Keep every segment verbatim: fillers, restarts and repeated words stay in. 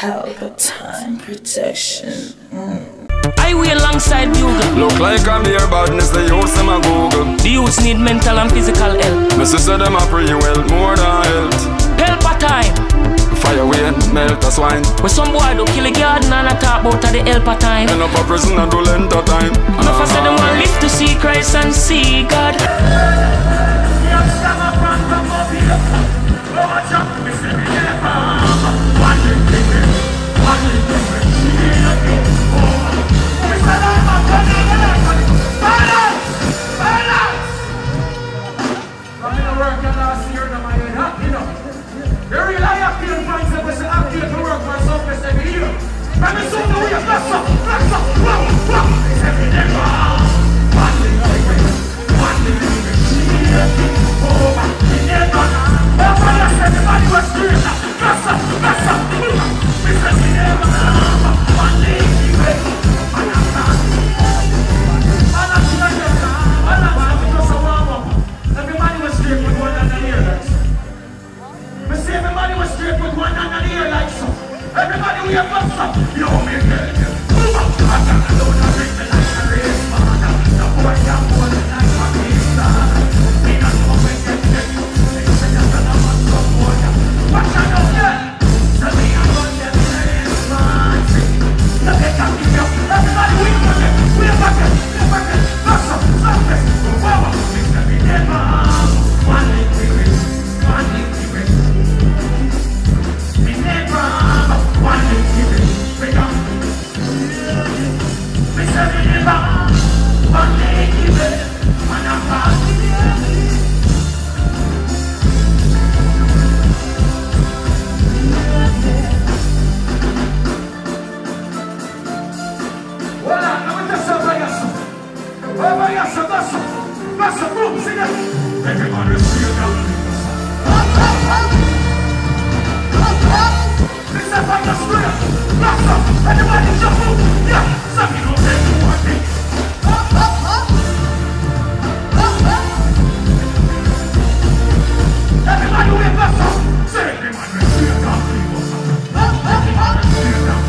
Pelpa protection. Mm. I will alongside Bugle. Look like I'm near badness, they use them a Google. The youths need mental and physical health. My sister them a pretty well, more than health. Pelpa time. Fire away, melt a swine. When some boy do kill a garden and I talk about the Pelpa time. End up a prison and do length of time. Enough I said them want live to see Christ and see God. You rely on Octane fans that was Octane to work for Sumfest every year. And it's on the way of Bless up, Bless up, wow, wow. It's every day, wow. One little one little over, in the gun. Over, yes, everybody was straight. Bless up, Bless up, it's every day, wow. One little way, and I'm not. And I'm not, and I'm not, because I warm up. Everybody was straight with one another here, guys. Me say everybody was straight with one another here like so. Everybody we have got some. Yo, me tell you. Move up. I got a load of drink me like a race man. The boy down boy like a Pakistan. Me not know when get get you. They say you're gonna want some more. Watch out out there. So me a run them race man. Look at that video. Everybody we got it. We have got it. We have got it. Bless up. Sumfest. Wow. Mister Me never. One little bit. One little bit. Me never. One little bit. Bring up. Mister Me never. One little bit. Man of God. Voilà, now we just over here, sir. Over here, sir. Bless up. Bless up. Boom. Sing it. Everybody see it down. This is like a straight. Bless up. Everybody jump up. Yeah. Some you know they do one thing. Everybody will bless up. Say everybody see it down. Everybody see it down.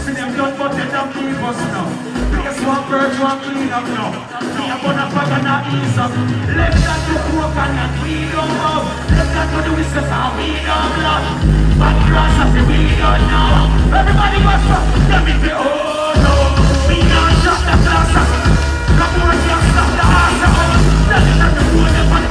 See them done, but they don't keep us now. Place one bird, one clean up now. Me a bun a fag and a ease up. Left that to coke and we don't love. Left that to the whistles and we don't blood. Back grass as we don't know. Everybody must stop. Let me say, oh no. Me not shut the glass up. Come on, can't stop the ass up. Tell it that the fool them on.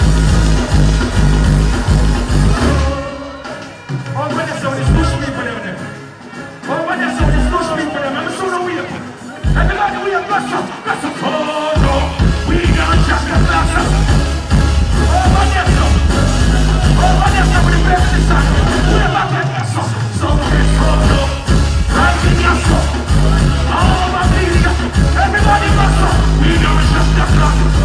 Oh, when they saw this push me for them there. Oh, when they saw this push me for them. I'm so no weird. Everybody we have glass up. Glass up. Oh no. We not shut the glass up. Oh, when they saw. Oh, when they saw with the best this time. We have got that glass up. So this oh no. Right in your soul. Oh, my baby. Everybody glass up. We not shut the glass up.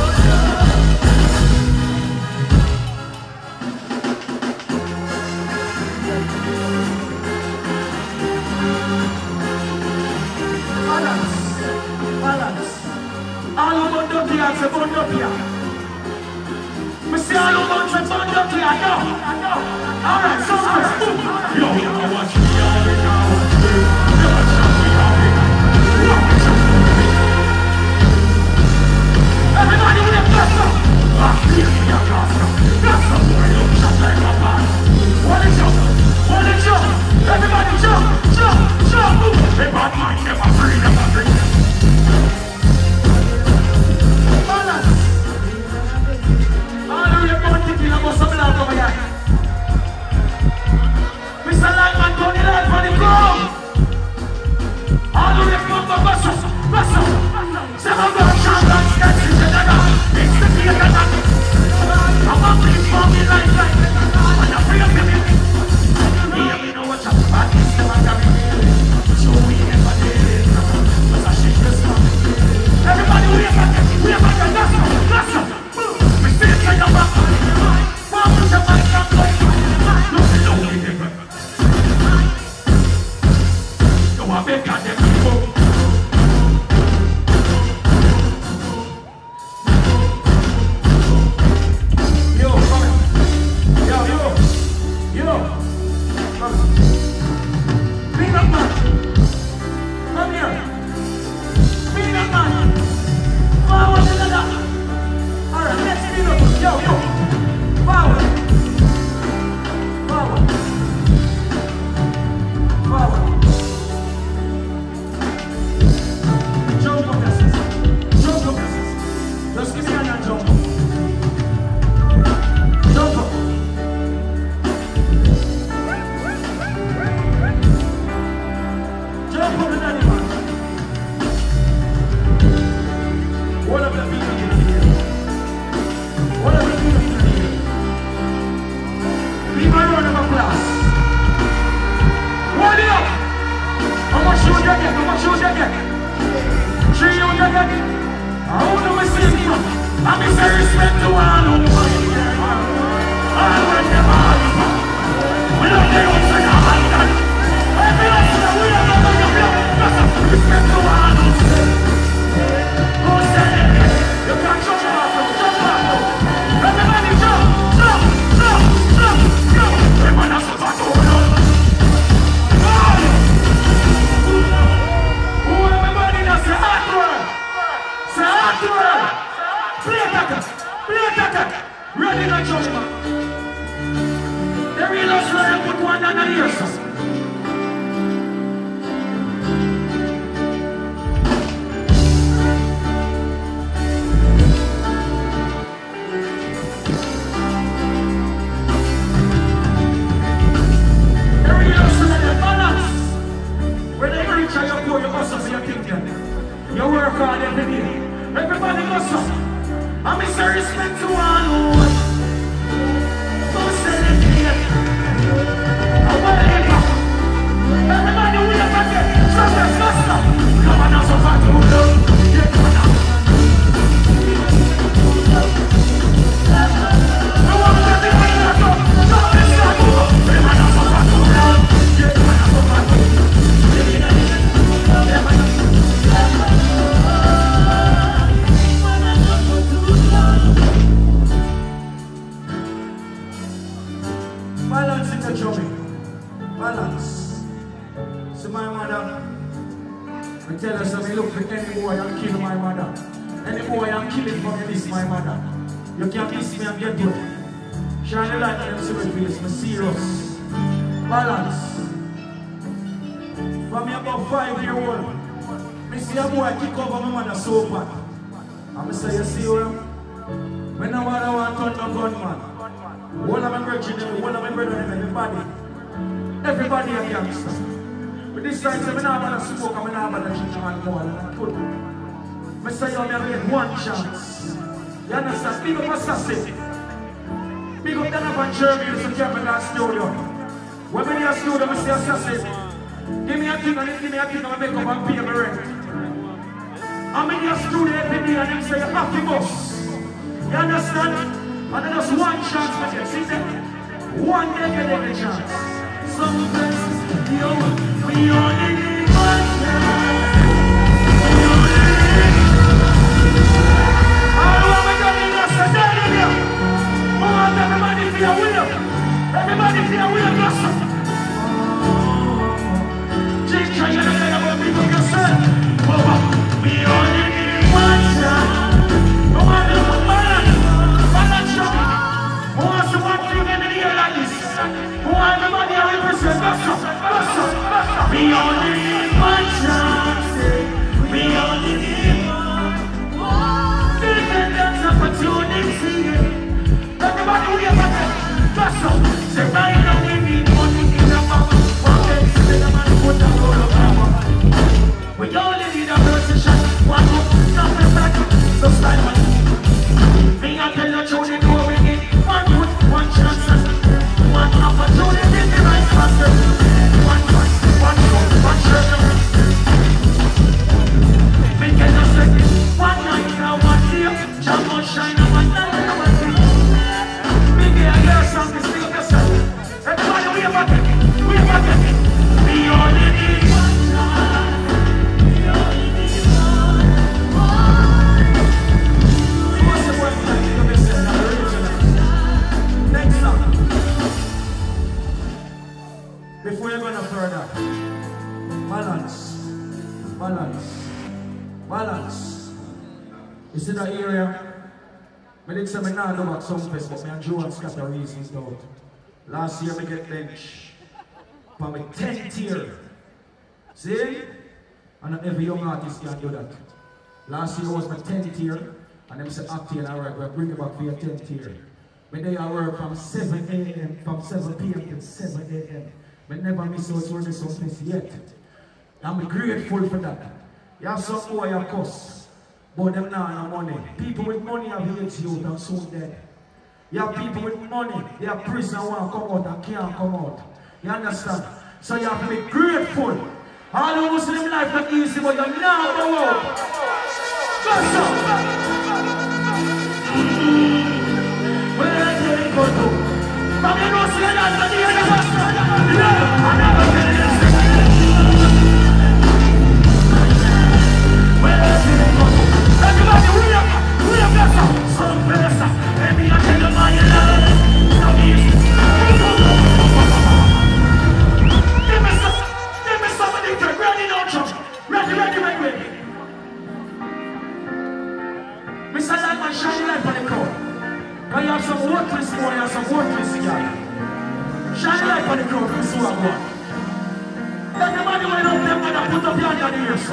All about the pier, it's about the pier. We see all about the pier, I know, I know. All right, Sumfest, boom. Yo, you know what we are, we are what we do. You know what we are, we are. Everybody with a glass up. Ah, here we are, glass up. Glass up, boy, look just like a man. Wanna jump, wanna jump. Everybody jump, jump, jump, boom. Hey, bad mind, never free, never free. Mister Lightman, Tony Light for the ground. All the way from the bustle, bustle. Seven girls, champions, sketches, and I got it's the theater that I'm up in for me like that. And I'm free of me. Yeah, we know what you're about. It's the matter of me. So we never did. Because I shake this one. Everybody, we have got it. We have got it. Let's go, let's go. We see it like a back. Mom, put your mic down, boy. Look, look, look. Yo, I bet God them people. Yo, come here. Yo, yo. Yo. Come here. Peanut man. Come here. Peanut man. Forward to the left. Alright, let's speed up. Yo, yo. Forward. Forward. Forward. Jump up, Nessus. Jump up, Nessus. Just give me a hand and jump up. Jump up. Jump up, the daddy man. What up, the people in here? What up, the people in here? Leave my round of applause. What up? How much shoes you get? How much shoes you get? Three you get? How do we see you? I'm in very respect to all who want to hear you. I want them all. We don't get on to your hand. Every listener, we don't know your blood. That's a respect to all who say. Who say it? You can jump off, jump off. Everybody jump, jump, jump, jump, jump. Everyone has to back over. Who everybody does say hot word? Say hot word. Play attacker, play attacker. Ready to jump back. The real hustler put one down the ears. You work hard every day. Everybody goes up. I'm Mister Respect to one who don't celebrate. Everybody will have a day. Sometimes goes up. Come on now, so far to love. Yeah, come on now. No one will be like that. No, let's not move. Come on now, so far to love. Yeah, come on now, so far to love. Yeah, come on now. I tell us that I look for any boy and kill my mother. Any boy I'm killing for me, this my mother. You can't miss me and get to it. Shine the light on them silver face, me serious. Balance. For me about five year old, me see a boy kick over my mother so bad. And me say, you see what? When I want to want to turn the gunman, all of my brethren, all of my brethren, everybody, everybody a gangster. But this time, I'm not going to smoke, I'm not going to drink and more, and I put it. I say, you only get one chance. You understand? Big up Assassin. Big up Donovan Jeremy, so jam in that studio. When I'm in the studio, I say, Assassin, give me a thing, and give me a thing, and I make up and pay my rent. I'm in the studio every day, and them say, you have to boss. You understand? And then there's one chance for you. See that? One day you get a chance. Sometimes, you, we only need one chance. We only need. I want to get in there, so down in here. I want everybody to your will. Everybody to your will, listen. Ginger, you don't know about people yourself. We only need one chance. I want to look at who wants to one thing in the year like this? Who wants the money I represent? That's up, that's up, that's up. We only need one chance. We only need one. Independence, opportunity. Everybody we have a that's up. Say right now we need money in the mouth. One day see the man put a roll of power. We only need a position. One up, nothing back. So slide one. Me I tell you truth, they know we need one foot, one chance, one opportunity, the right faster. One foot, one foot, one shirt. We can just say one night now, one day, jump on shine and one night and one day. We get a girl something, still yourself. Everybody, we are back at it, we are back at it. We only need one time. We only need one, one. What's the word like? Next song. Before you go no further, balance, balance, balance. You see that area? I did say I not go back Sumfest, but I and Joe and Scott are reasons out. Last year I get bench for my tenth year. See? And not every young artist can do that. Last year was my tenth year, and them say Octane, alright, we'll bring it back for your tenth year. When they are work from seven A M, from seven P M to seven A M I never miss out work this Sumfest yet. I'm grateful for that. You have some boy you cuss, but them now have money. People with money have hate you and soon dead. You have people with money, they are prison and want to come out and can't come out. You understand? So you have to be grateful. All the Muslim life not easy, but you're now the world. What's up? Where I take it go to? But you don't see that at the end of us. Yeah, I never tell you this. Where I take it go to? Everybody, we are, we are better. Some better. Maybe I tell you my love. Not easy. Give me some, give me somebody to ready now, Chuck. Ready, ready, ready, ready. Mister Lightman, shine the light on the crowd. Because you have some worthless boy and some worthless guy. Shine the light on the crowd, this is what I want. Everybody went up there and put up your hand on the ears.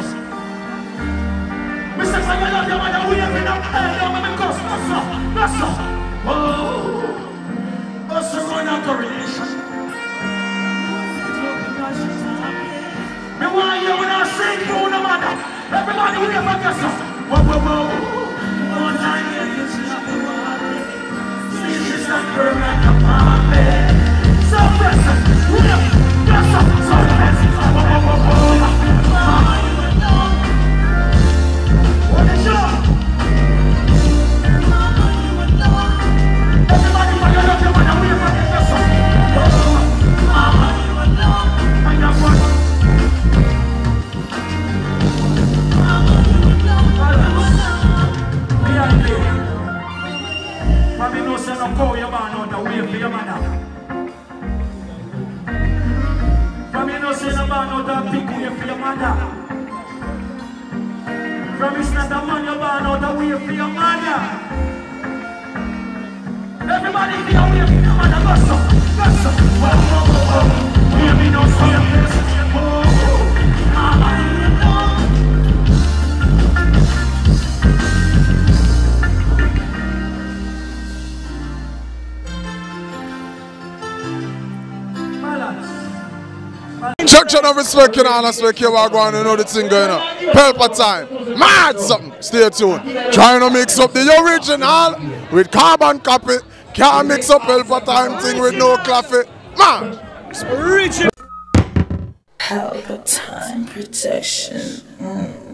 Mister Fire, you love your mother, we have been up there, you have been cussed. That's all, that's all. Oh, what's the run of coronation? Me want you when I sing for the mother. Everybody we have a guess. Whoa, whoa, whoa. One time, she's not firm like a puppet. So present, we have guess up. So present, whoa, whoa, whoa, whoa. Mama, you alone. What is your? Mama, you alone. Everybody, when you love your mother, we have a guess up. Mama, you alone. I got one. Mama, you alone. We are here. But me know say no go your man out the way for your mother. From Promise not a man you born out a way for your man, yeah. Everybody be away from your man, go so, go so. Whoa, whoa, whoa, whoa. Hear me now, see your face. Whoa, whoa. Mama, you know. Church and respect, you know, and respect you are going to know the thing going on. Pelpa time. Mad something. Stay tuned. Trying to mix up the original with carbon copy. Can't mix up Pelpa time thing with no coffee. Man. Pelpa time protection. Mm.